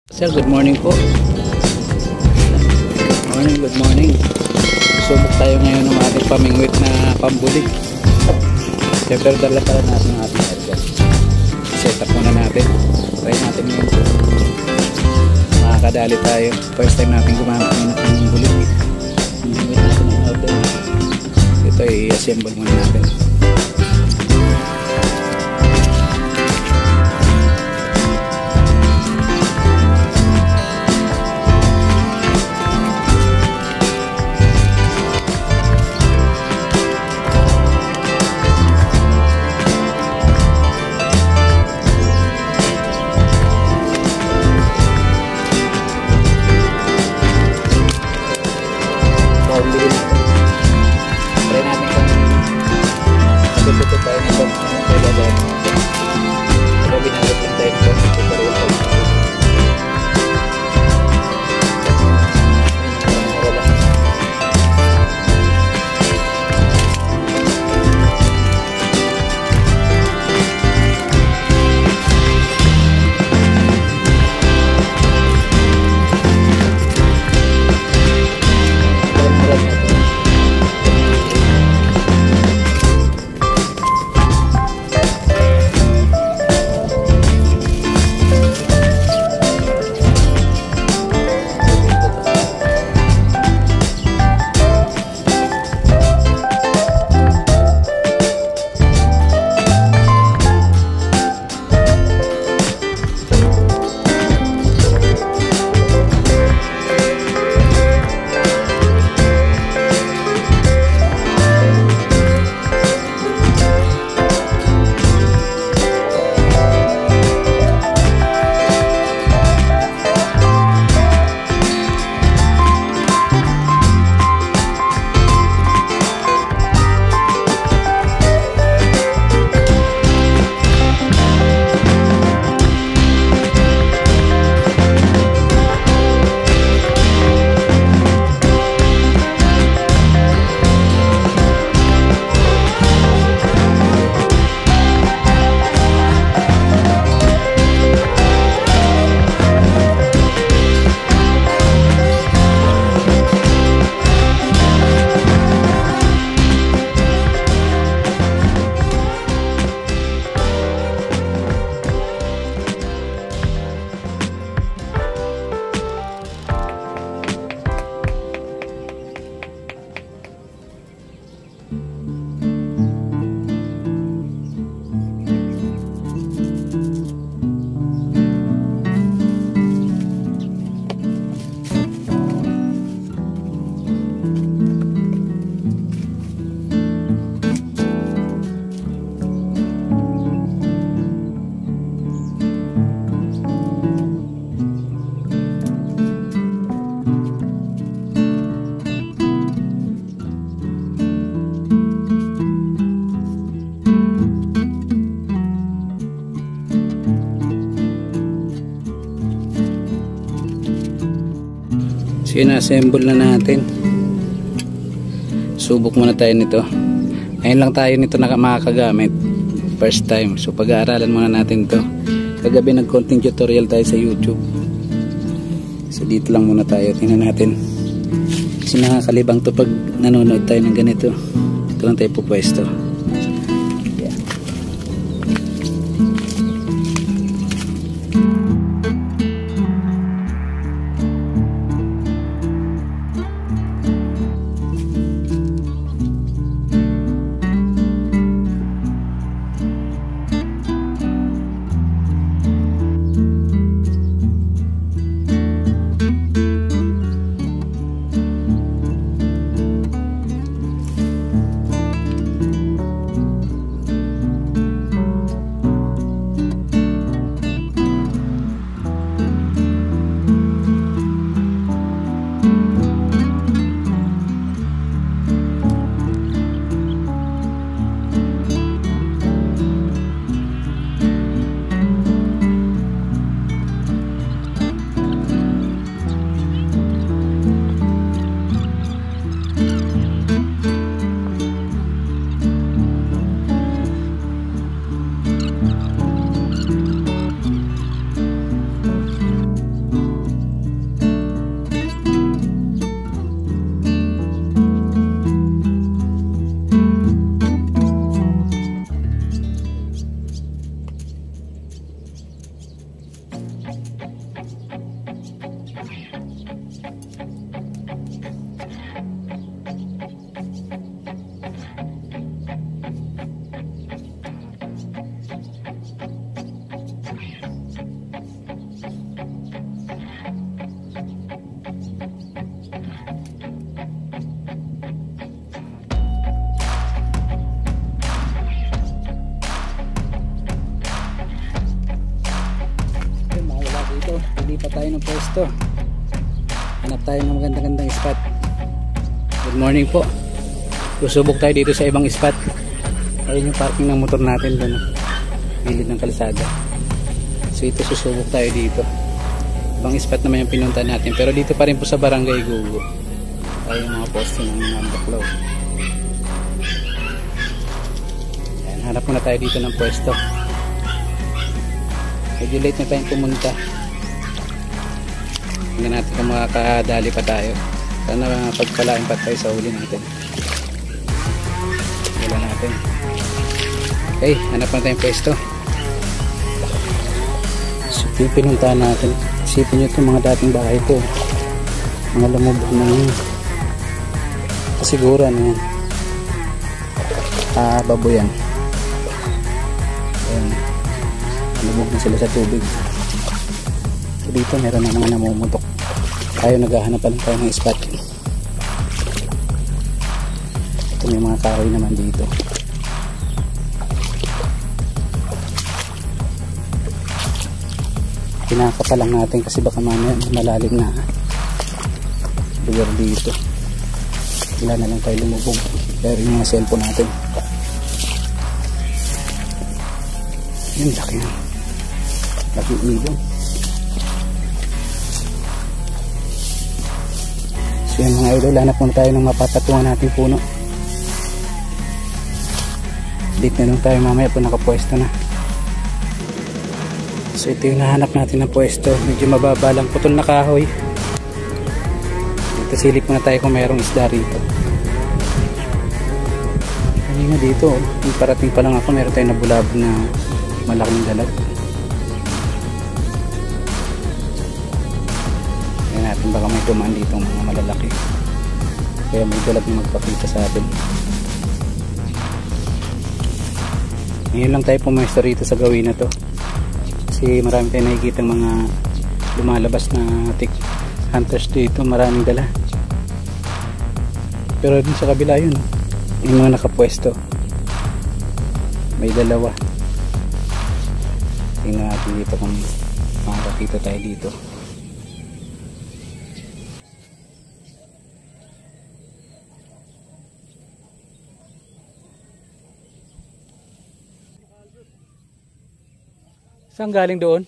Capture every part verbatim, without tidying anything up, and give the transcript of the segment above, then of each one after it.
Sir, good morning po. Good morning, good morning. Subok tayo ngayon ng ating pamingwit na pambulig. Siyempre, dala pala natin ang ating airgun. Set up muna natin. Try natin ngayon po. Makakadali tayo. First time natin gumamit ng pambulig. Pamingwit natin ang order. Ito ay i-assemble muna natin. Try natin kung matututo tayo nito ng kailangan. Pero binagod lang tayo nito ng tutorial ko. So ina-assemble na natin. Subok muna tayo nito. Ngayon lang tayo nito na makakagamit. First time. So pag-aaralan muna natin to. Kagabi nag-konting tutorial tayo sa YouTube. So dito lang muna tayo. Tingnan natin. Kasi nakakalibang to pag nanonood tayo ng ganito. Ito lang tayo pupwesto. tayo ng pwesto. Hanap tayo ng magandang-gandang spot. Good morning po. Susubok tayo dito sa ibang spot. Ayun yung parking ng motor natin doon, gilid ng kalsada. So ito, susubok tayo dito. Ibang spot naman yung pinunta natin, pero dito pa rin po sa Barangay Gugo. Ayun yung mga poste ng mga baklaw. Ayan, hanap muna tayo dito ng pwesto. Medyo late na tayong pumunta. Tingnan natin kung makakadali pa tayo. Sana pagpalain pa tayo sa huli natin. Wala natin. Okay, hanap na tayong pwesto. So yung pinuntahan natin, isipin nyo ito, mga dating bahay ito, mga lumubog na yun. Kasigura na yan. Ah, baboy yan. Ayan, lumubog na sila sa tubig. So dito meron na mga namumutok. Tayo naghahanap pa lang tayo ng spot. Ito may mga kahoy naman dito. Pinaka pa lang natin kasi baka mamaya malalim na lugar dito. Wala na lang tayo lumubog. Pero yung mga cellphone natin, yun, laki na, laki ibon. So yun mga idol, hanap muna tayo ng mapatatungan natin puno. Dito na lang tayo mamaya po nakapwesto na. So ito yung nahanap natin ng pwesto. Medyo mababa lang, putol na kahoy. Dito silip muna tayo kung mayroong isda rito. Kanina dito, yung parating pa lang ako, meron tayong nabulabog na malaking dalag. Ayan natin, baka may tumaan dito mga malalaki. Kaya may dalag na magpakita sa atin. Ngayon lang tayo pumwesto rito sa gawin na to. Kasi marami tayong nakikita mga lumalabas na tick hunters dito, maraming dala. Pero din sa kabila yun, yung mga nakapwesto, may dalawa. Tingnan natin dito kung makakakita tayo dito. Saan galing doon?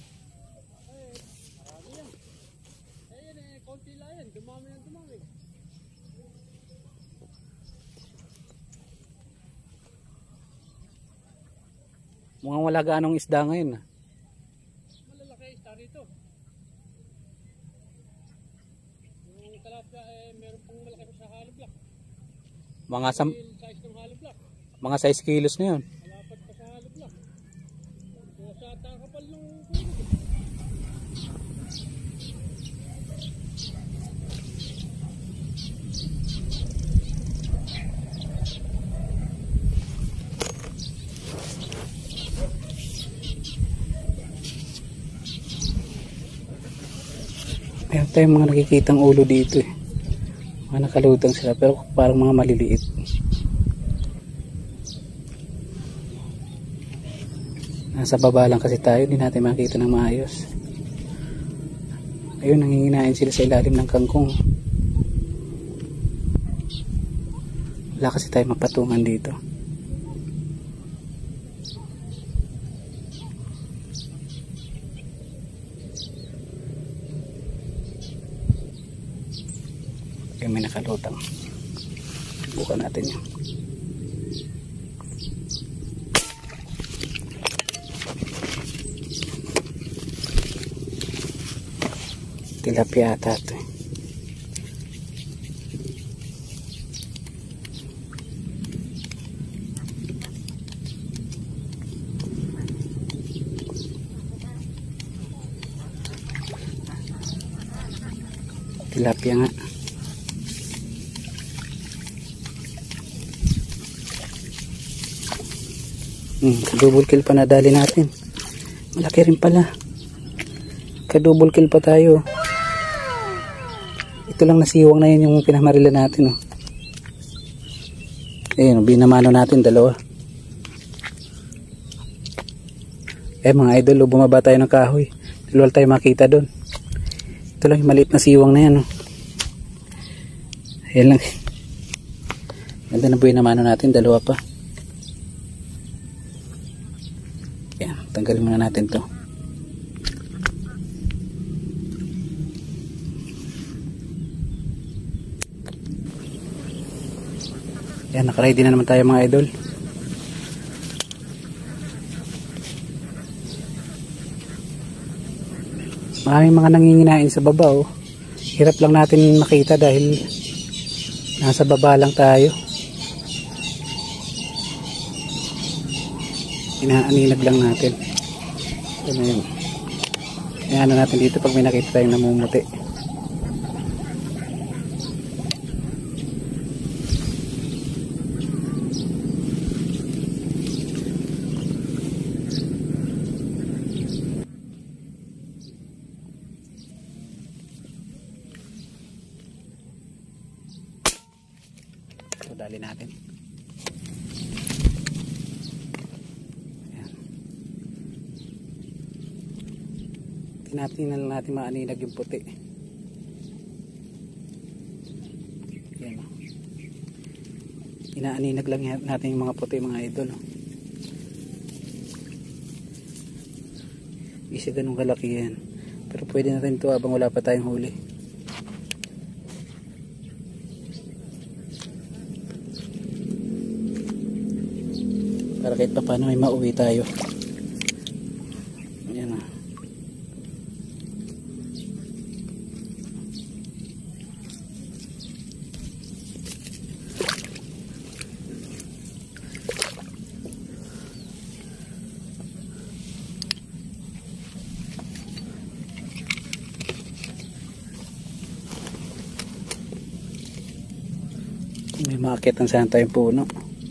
Mukhang wala gaanong isda ngayon. Malalaki isda rito. Yung tilapia eh meron pang malaki sa hollow block. Mga sam Size ng hollow block. mga size kilos na yun. Malapat pa sa hollow block. Kaya sa takapal ng Meron tayong mga nakikitang ulo dito eh. Mga nakalutang sila pero parang mga maliliit. Nasa baba lang kasi tayo, hindi natin makikita ng maayos. Ayun, nanginginain sila sa ilalim ng kangkong. Wala kasi tayo mapatungan dito. Yung may nakalutang, bukan natin yun. Tilapia ata ito eh. Tilapia nga. Hmm, double kill pa nadali natin. Malaki rin pala. Ka-double kill pa tayo. Ito lang nasiwang na yun yung pinamarila natin. Oh. Ayun, binamano natin dalawa. Eh mga idol, bumaba tayo ng kahoy. Dalawa tayo makita doon. Ito lang yung maliit na siwang na yan. Oh. Ayan lang. Ganda na buhay na mano natin. Dalawa pa. Ayan. Tanggalin muna natin to. Ayan. Nakaready na naman tayo mga idol. Maraming mga nanginginain sa baba. Oh. Hirap lang natin makita dahil nasa baba lang tayo. Inaaninag lang natin. Ano yun? Inaano natin dito pag may nakita tayong namumuti. So, dali natin. Tinatingnan lang natin maaninag yung puti. Yan o. Inaaninag lang natin yung mga puti mga idol. Isa ganun kalaki yan. Pero pwede natin ito habang wala pa tayong huli. Para kahit pa paano may mauwi tayo. Yan o. May maakitan saan tayong puno.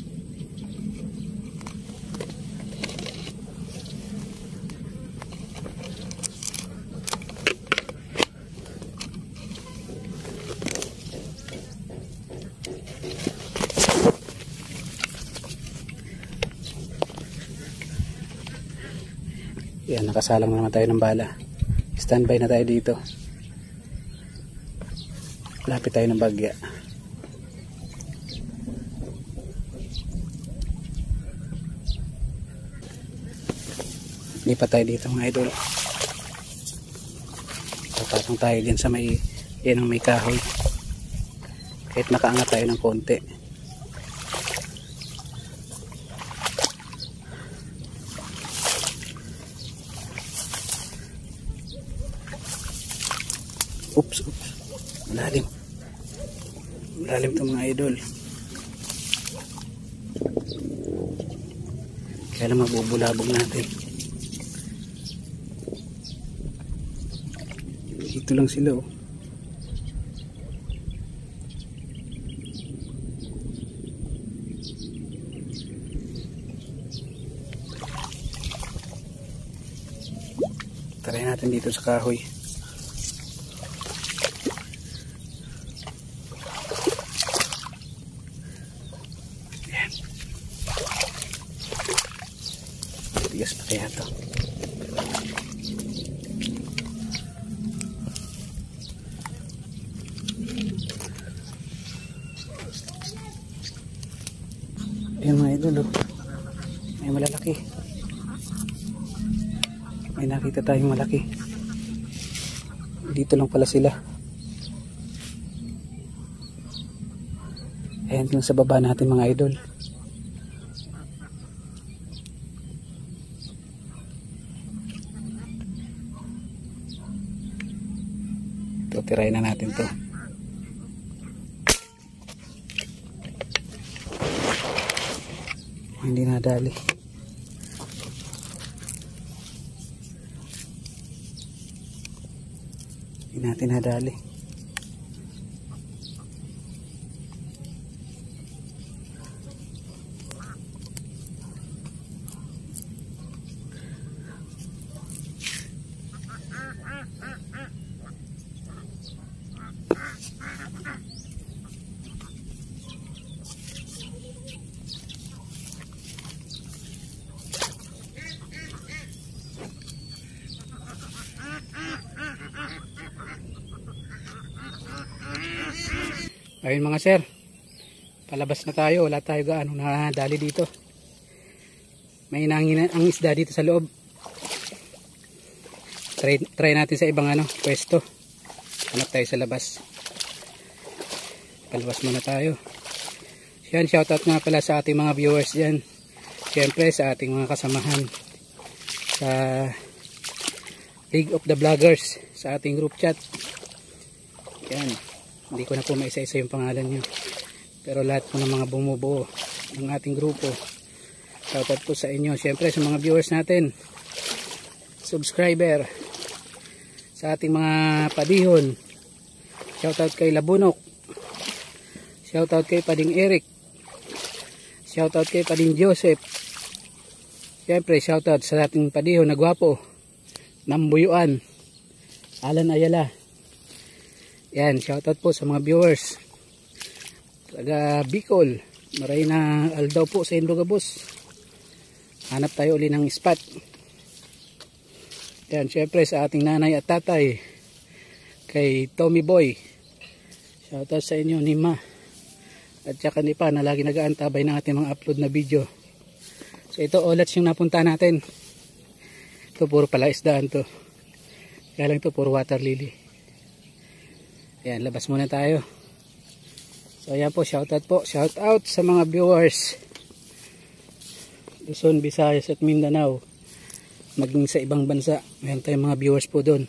Yan, nakasalang naman tayo ng bala. Standby na tayo dito. Lapit tayo ng bagya. Lipat tayo dito mga idol. Papasok tayo din sa may yan ang may kahoy. Kahit nakaangat tayo ng konti. Oops, oops. Malalim. Malalim ito mga idol. Kaya lang mabubulabog natin. Dito lang sila oh. Try natin dito sa kahoy. Ayan. Tigas pa kaya ito. Ayan mga idol oh. May malalaki. May nakita tayong malaki. Dito lang pala sila. Ayan lang sa baba natin mga idol. Ito, tirayin na natin to. Hindi nadali. Hindi natin nadali. Ayun mga sir, palabas na tayo. Wala tayo gaano na dali dito. May inangin ang isda dito sa loob. Try, try natin sa ibang ano, pwesto. Hanap tayo sa labas. Palabas muna tayo. Yan, shoutout nga pala sa ating mga viewers dyan. Siyempre sa ating mga kasamahan sa League of the Vloggers, sa ating group chat. Yan, hindi ko na po maisa-isa yung pangalan nyo, pero lahat po ng mga bumubuo ng ating grupo, shoutout po sa inyo. Siyempre sa mga viewers natin, subscriber, sa ating mga padihon, shoutout kay Labunok, shoutout kay Pading Eric, shoutout kay Pading Joseph. Siyempre shoutout sa ating padihon na gwapo, Nambuyuan, Alan Ayala. Yan, shoutout po sa mga viewers taga Bicol, Marina Aldaw po sa Indogabos. Hanap tayo uli ng spot. Yan, syempre sa ating nanay at tatay, kay Tommy Boy, shoutout sa inyo ni Ma at saka ni Pa na lagi nag-aantabay ng ating mga upload na video. So ito olats yung napunta natin. Ito puro pala isdaan to, kaya lang ito puro water lily. Ayan, labas muna tayo. So ayan po, shoutout po, shoutout sa mga viewers Luzon, Visayas at Mindanao, maging sa ibang bansa. Mayroon tayong mga viewers po doon.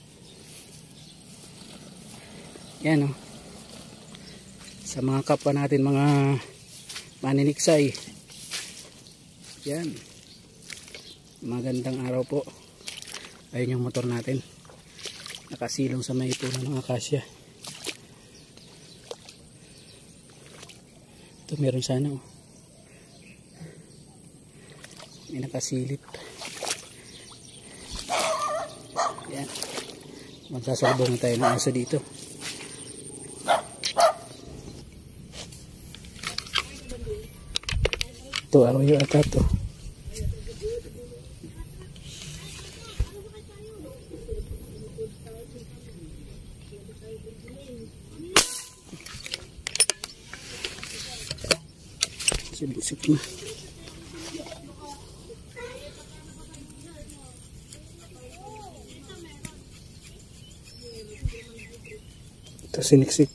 Yan o, sa mga kapwa natin mga maniniksay. Yan, magandang araw po. Ayun yung motor natin, nakasilong sa may puno ng akasya. Ito meron sana oh. May nakasilip. Yan, magsasalubong tayo ng aso dito. Ito aroyo ata to. Sinisip na. Ito siniksik.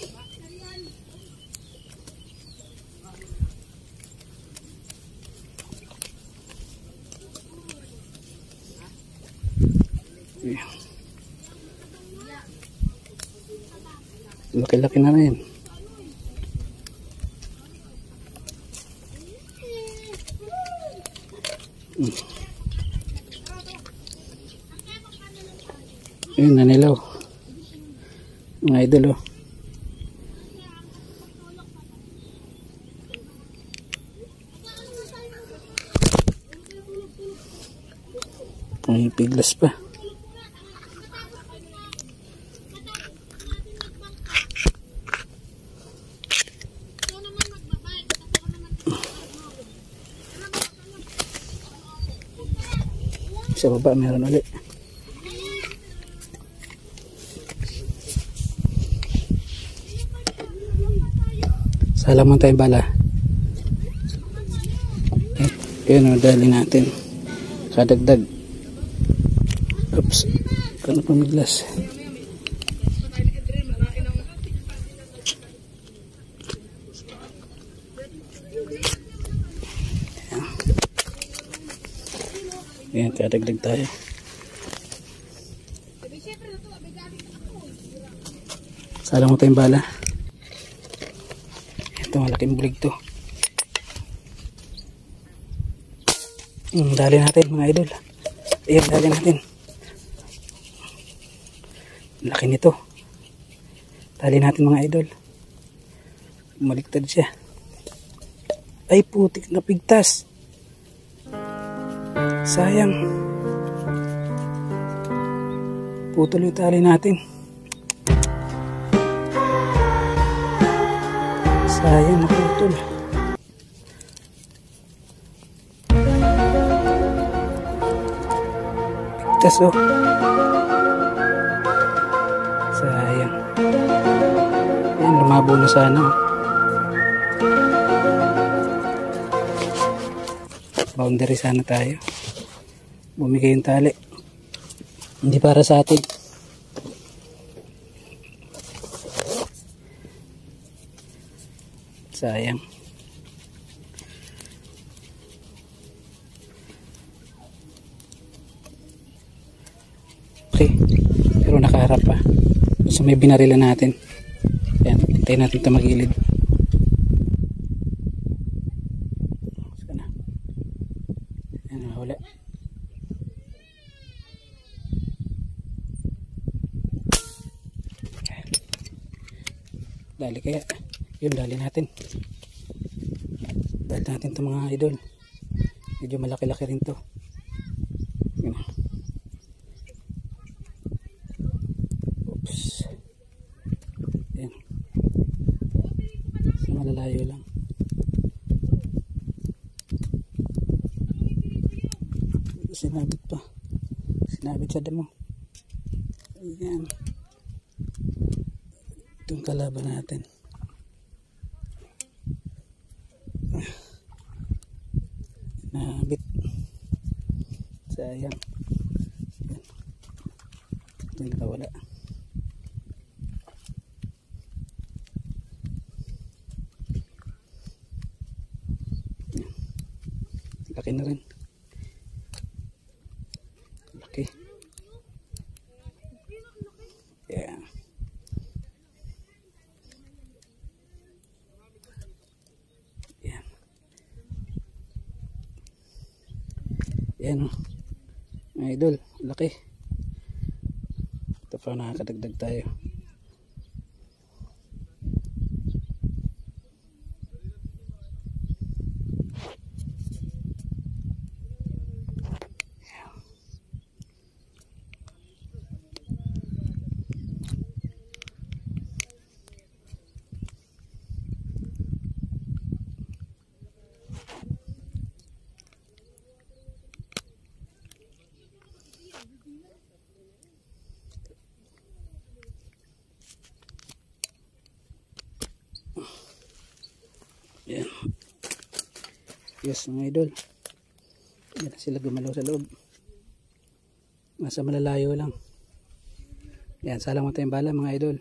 Laki-laki na rin. Hmm. Ayun, nanilaw. Mga idol oh. May piglas pa. Sa baba meron ulit. Salaman tayong bala. Eh, yun o, dali natin. Kadagdag. Oops. Kano pamiglas. Ayan, kadagdag tayo. Salang mo tayong bala. Ito, malaking bulig to. Hmm, dali natin mga idol. Ayan, dali natin. Laki nito. Dali natin mga idol. Maligtad siya. Ay, putik na pigtas. Sayang. Putol yung tali natin. Sayang na putol. Pigtas oh. Sayang. Yan, lumabas lumabo na sana. Boundary sana tayo. Bumigay yung tali. Hindi para sa atin. Sayang. Okay. Pero nakaharap pa. So may binarila natin. Ayan. Hintayin natin ito magilid. Sana. Ayan. Wala. Dali kaya. Yun, dali natin. Dali natin ito mga idol. Medyo malaki-laki rin to. Yun. Oops. Yan. Sa malalayo lang. Sinabit pa. Sinabit sa damo. Ayan. Itong kalaban natin. Nabit. Sayang. Yan. Ito yung nakawala. Yan. Laki na rin. Laki. Yan. Yan. Yan o. Mga idol, laki. Ito pa nakakadagdag tayo. Yan. Yes mga idol. Yan sila gumalaw sa loob. Nasa malalayo lang. Yan, salang mo tayong bala mga idol.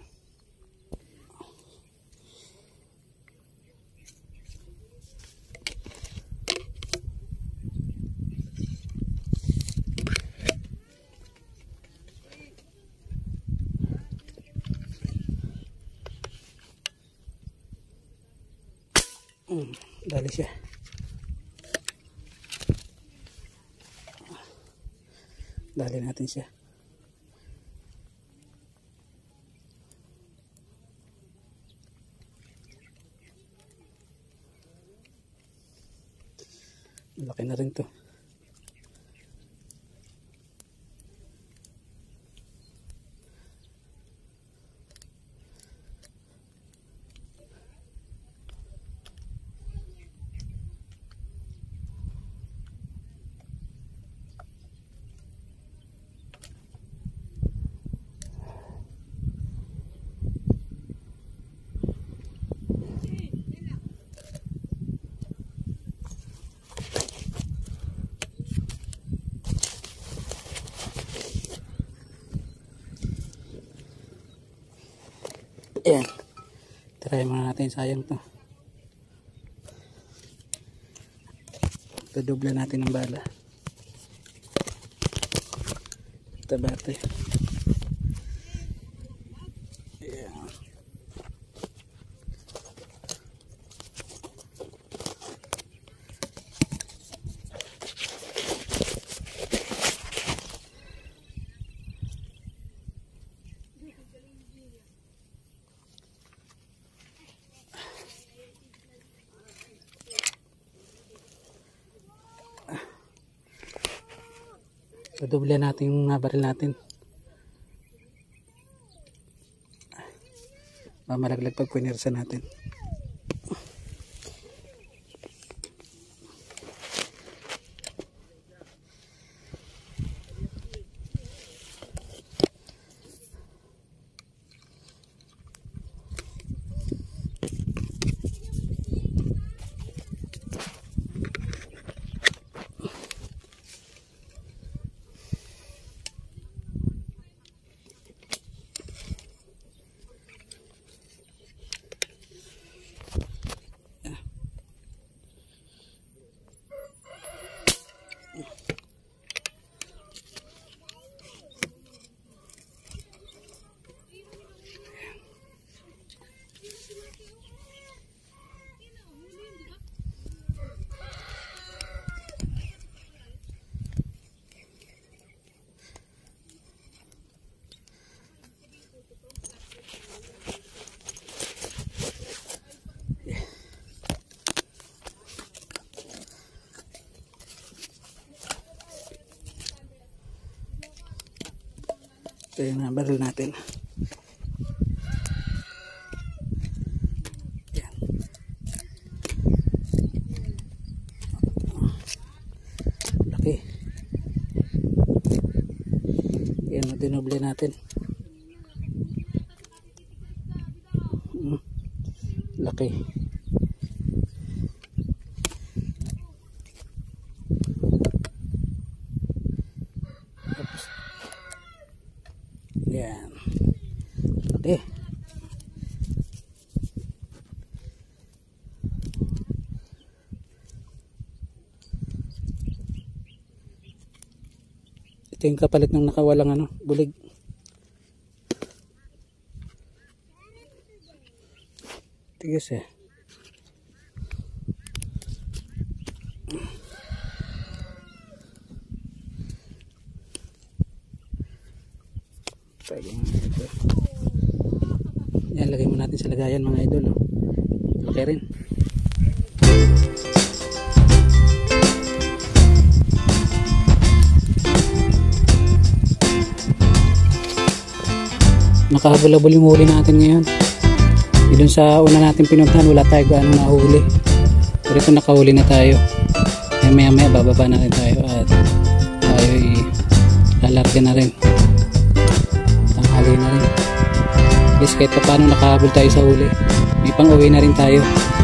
Hmm, dali siya. Dali natin siya. Laki na rin to. Ayan. Try muna natin, sayang to. Dadobla natin ng bala. Tabate. Ayan. Doble natin yung baril natin. Mamalaglag pag punersa natin. Ito yung mga baril natin. Yan. Laki. Yan, dinoble natin. Hmm. Laki. Yan. Laki. Ito yung kapalit ng nakawalang ano, bulig. Tigas eh. Yan, lagay mo natin sa lagayan mga idol. Oh. Laki rin. Nakahabol-habol yung huli natin ngayon. Doon sa una natin pinuntahan, wala tayo gaano nahuli. Pero ito nakahuli na tayo. Ay maya maya bababa na rin tayo at tayo lalarga na rin. Tanghali na rin. Guys, kahit pa paano nakahabol tayo sa huli, may pang uwi na rin tayo.